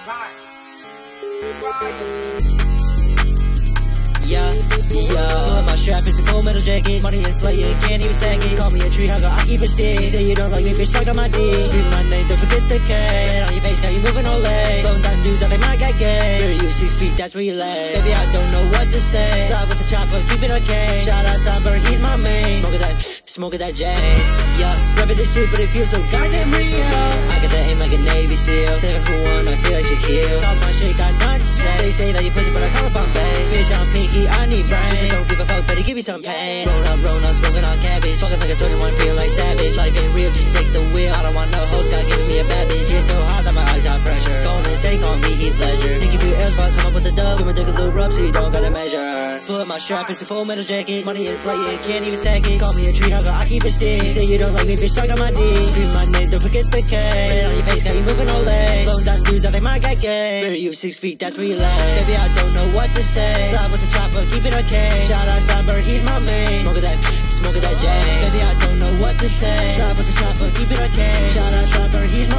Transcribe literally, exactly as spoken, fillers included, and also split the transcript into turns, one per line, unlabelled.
Yeah, yeah. Put my strap, it's a full metal jacket. Money inflated, can't even sack it. Call me a tree hugger, I keep it stick. You say you don't like me, bitch, suck on my dick. Scream my name, don't forget the K. Red on your face, got you moving all leg. Blowing down dudes, I think might get gay. Bury you six feet, that's where you lay. Baby, I don't know what to say. Slide with the chopper, keep it okay. Shout out Sunburn, he's my main. Smoking that, smoking that J. Yeah, rapping this shit, but it feels so goddamn real. I got that aim like a Navy SEAL. Seven for one, I feel like Shaquille. Talk my shit, got nothing to say. They say that you pussy, but I call up on babe. Bitch, I'm pinky, I need brain. Bitch, I don't give a fuck, better give me some pain. Roll up, roll up, smoking on cabbage. Fucking like a twenty-one, feel like savage. Life ain't real, just take the wheel. I don't want no host, God giving me a bad bitch. Get so hot that my eyes got pressure. Go and say, call me Heath Ledger. Think if you else, but come up with the dub. Give me take a little rub so you don't gotta measure. Put my strap, it's a full metal jacket. Money inflated, can't even sack it. Call me a tree hugger, I keep it stick. You say you don't like me, bitch, suck on my dick. Scream my name, don't forget the K. Red on your face, got you moving all leg. Blowing down dudes, I think might get gay. Bury you six feet, that's where you lay. Baby, I don't know what to say. Slide with the chopper, keep it okay. Shout out Sunburn, he's my main. Smoking that, smoking that J. Baby, I don't know what to say. Slide with the chopper, keep it okay. Shout out Sunburn, he's my